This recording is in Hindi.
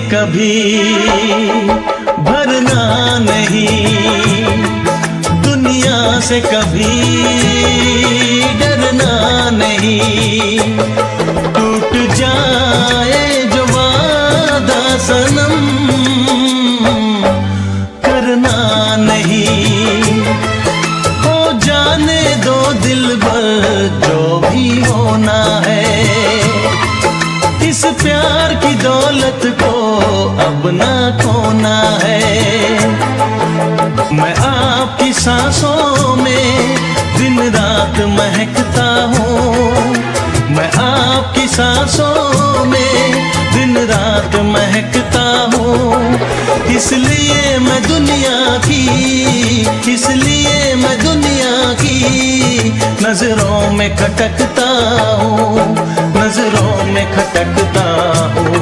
कभी भरना नहीं, दुनिया से कभी डरना नहीं। टूट जाए जो वादा सनम, करना नहीं। हो जाने दो दिलबर जो भी होना है, इस प्यार की दौलत को अब ना खोना है। मैं आपकी सांसों में दिन रात महकता हूँ, मैं आपकी सांसों में दिन रात महकता हूँ। इसलिए मैं दुनिया की, इसलिए मैं दुनिया की नजरों में खटकता हूँ, नजरों में खटकता हूँ।